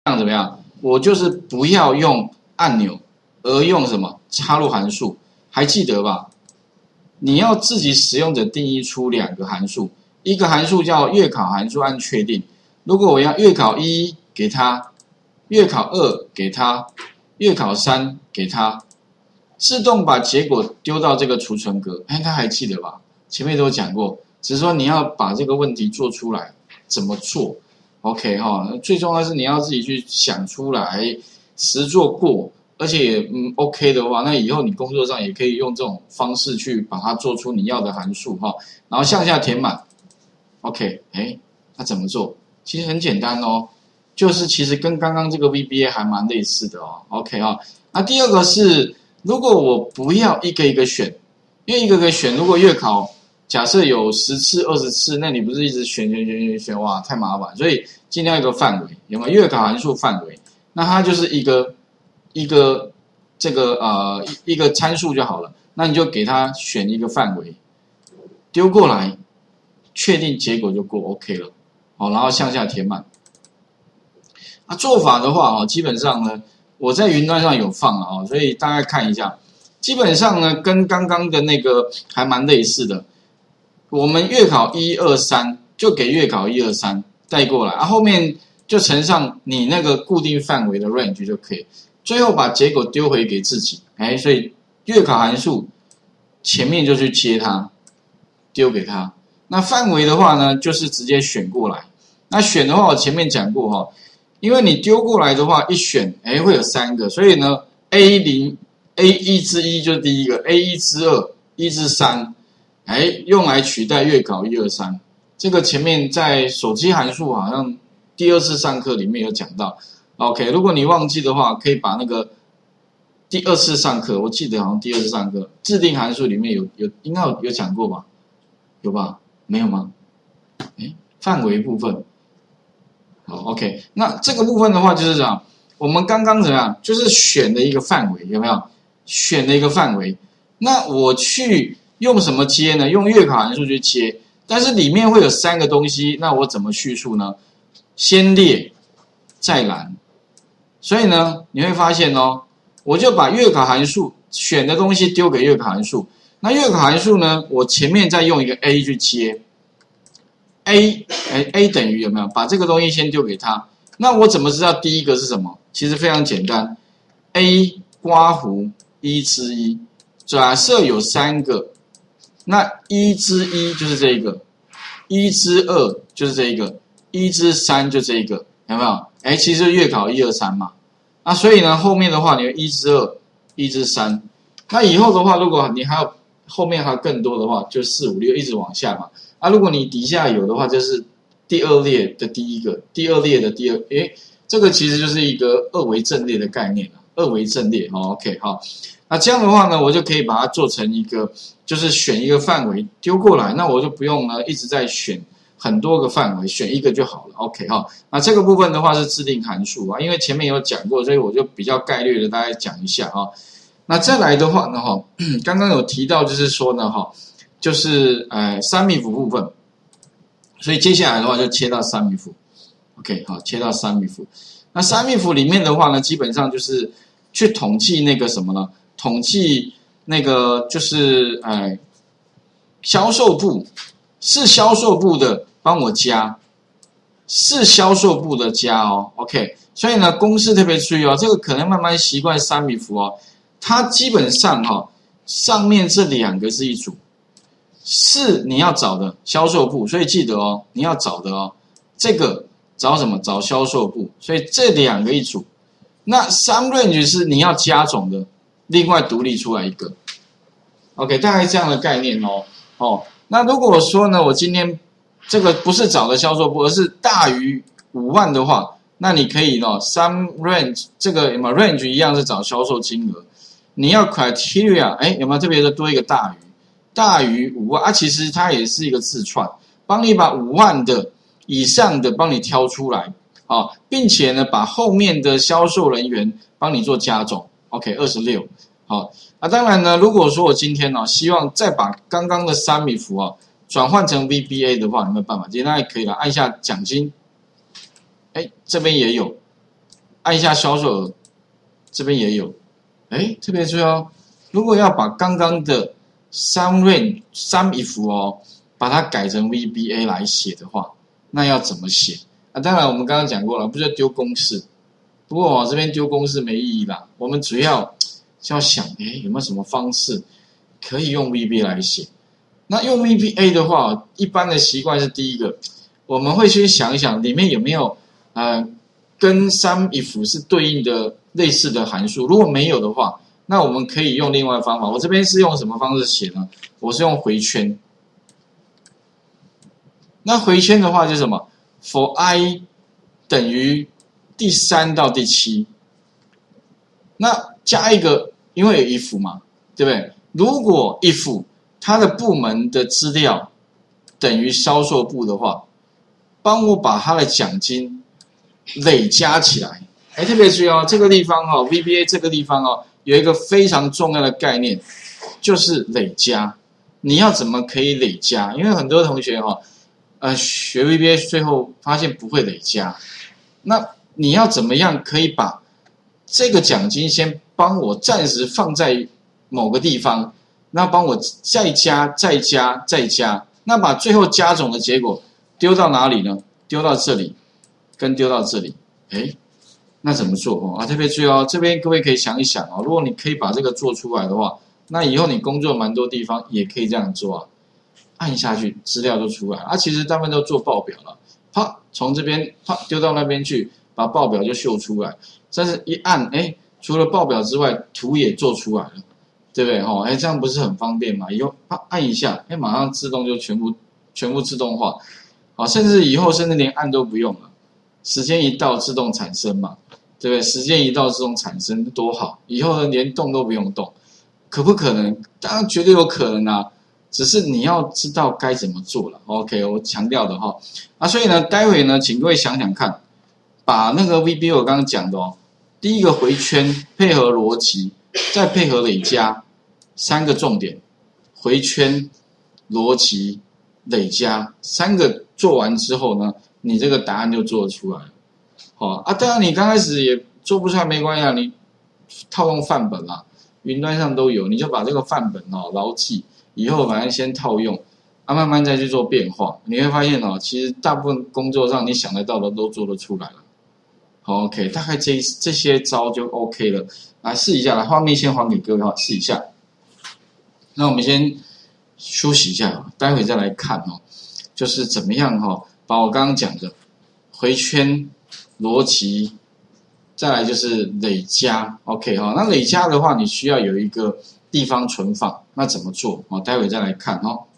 样怎么样？我就是不要用按钮，而用什么插入函数，还记得吧？你要自己使用者定义出2个函数，一个函数叫月考函数，按确定。如果我要月考1给他，月考2给他，月考3给他，自动把结果丢到这个储存格。哎，他还记得吧？前面都有讲过，只是说你要把这个问题做出来，怎么做 ？OK 哈，最重要的是你要自己去想出来，实做过。而且OK 的话，那以后你工作上也可以用这种方式去把它做出你要的函数哈，然后向下填满。OK， 那怎么做？其实很简单哦，就是其实跟刚刚这个 VBA 还蛮类似的哦。OK 哈，那第二个是，如果我不要一个一个选，因为一个个选，如果月考假设有10次、20次，那你不是一直选，哇，太麻烦，所以尽量一个范围，有没有月考函数范围？那它就是一个这个一个参数就好了，那你就给它选一个范围，丢过来，确定结果就过 OK 了，好，然后向下填满。那做法的话基本上呢，我在云端上有放了所以大概看一下，基本上呢跟刚刚的那个还蛮类似的。我们月考1、2、3就给月考1、2、3带过来，后面就乘上你那个固定范围的 range 就可以。最后把结果丢回给自己，所以月考函数前面就去接它，丢给它。那范围的话呢，就是直接选过来。那选的话，我前面讲过因为你丢过来的话，一选会有3个，所以呢 A1 之1就是第一个 ，A1 之2、1之3，用来取代月考1、2、3。这个前面在手机函数好像第2次上课里面有讲到。OK， 如果你忘记的话，可以把那个第2次上课，我记得好像第2次上课制定函数里面应该有讲过吧？有吧？没有吗？范围部分，好 OK， 那这个部分的话就是这样，我们刚刚怎么样？就是选的一个范围，有没有？选的一个范围，那我去用什么接呢？用月考函数去接，但是里面会有3个东西，那我怎么叙述呢？先列再栏。所以呢，你会发现我就把月考函数选的东西丢给月考函数。那月考函数呢，我前面再用一个 A 去接 ，A 等于有没有？把这个东西先丢给他。那我怎么知道第一个是什么？其实非常简单 ，A 刮弧1之1，假设有3个，那1之1就是这一个，1之2就是这一个，1之3就这一个，有没有？其实月考1、2、3嘛，那所以呢，后面的话你1之2、1之3，那以后的话，如果你还有后面还有更多的话，就4、5、6一直往下嘛。如果你底下有的话，就是第2列的第一个，第2列的第二，这个其实就是一个2维阵列的概念了，2维阵列，OK 好。那这样的话呢，我就可以把它做成一个，就是选一个范围丢过来，那我就不用呢一直在选。很多个范围，选一个就好了 ，OK 那这个部分的话是制定函数因为前面有讲过，所以我就比较概略的大概讲一下那再来的话呢刚刚有提到就是说呢就是3mif部分，所以接下来的话就切到3mif，OK 好，切到3mif。那3mif里面的话呢，基本上就是去统计那个什么呢？统计那个就是销售部是销售部的。帮我加，是销售部的加OK， 所以呢，公司特别注意这个可能慢慢习惯3mif它基本上上面这2个是一组，是你要找的销售部，所以记得你要找的这个找什么？找销售部，所以这2个一组，那SUMRANGE是你要加总的，另外独立出来一个 ，OK， 大概这样的概念那如果说呢，我今天这个不是找的销售部，而是大于5万的话，那你可以SUMRANGE 这个有没有 range 一样是找销售金额，你要 criteria 有没有特别的多一个大于5万其实它也是一个字串，帮你把5万的以上的帮你挑出来并且呢把后面的销售人员帮你做加总 ，OK 26当然呢，如果说我今天希望再把刚刚的3mif转换成 VBA 的话，有没有办法？简单也可以了，按下奖金，这边也有按一下销售额，这边也有，哎，特别注意哦，如果要把刚刚的 sum range sum if 哦，把它改成 VBA 来写的话，那要怎么写？啊，当然我们刚刚讲过了，不是丢公式，不过这边丢公式没意义啦，我们主要就要想，哎，有没有什么方式可以用 VBA 来写？那用 VBA 的话，一般的习惯是第一个，我们会去想一想里面有没有跟 sum if 是对应的类似的函数，如果没有的话，那我们可以用另外的方法。我这边是用什么方式写呢？我是用回圈。那回圈的话就是什么 ？for i 等于第3到第7，那加一个，因为有 if 嘛，对不对？如果 if 它的部门的资料等于销售部的话，帮我把它的奖金累加起来。哎，特别注意哦，这个地方哦 ，VBA 这个地方哦，有一个非常重要的概念，就是累加。你要怎么可以累加？因为很多同学哈，学 VBA 最后发现不会累加，那你要怎么样可以把这个奖金先帮我暂时放在某个地方？那帮我再加，再加，再加，那把最后加总的结果丢到哪里呢？丢到这里，跟丢到这里。哎，那怎么做哦？啊，特别注意哦，这边各位可以想一想哦，如果你可以把这个做出来的话，那以后你工作蛮多地方也可以这样做啊。按下去，资料就出来了。其实大部分都做报表了，啪，从这边啪丢到那边去，把报表就秀出来。但是一按，哎，除了报表之外，图也做出来了。对不对？哦，哎，这样不是很方便吗？以后按一下，哎，马上自动就全部自动化，好，甚至以后连按都不用了，时间一到自动产生嘛，对不对？时间一到自动产生多好，以后连动都不用动，可不可能？当然绝对有可能啊，只是你要知道该怎么做了。OK， 我强调的哈，所以呢，待会呢，请各位想想看，把那个 VBA 我刚刚讲的哦，第一个回圈配合逻辑。再配合累加，3个重点，回圈、逻辑、累加3个做完之后呢，你这个答案就做得出来了。好当然你刚开始也做不出来没关系啊，你套用范本啦，云端上都有，你就把这个范本牢记，以后反正先套用，慢慢再去做变化，你会发现其实大部分工作上你想得到的都做得出来了。好 ，OK， 大概这些招就 OK 了。来试一下，来画面先还给各位试一下。那我们先休息一下，待会再来看就是怎么样把我刚刚讲的回圈逻辑，再来就是累加 ，OK 那累加的话，你需要有一个地方存放，那怎么做待会再来看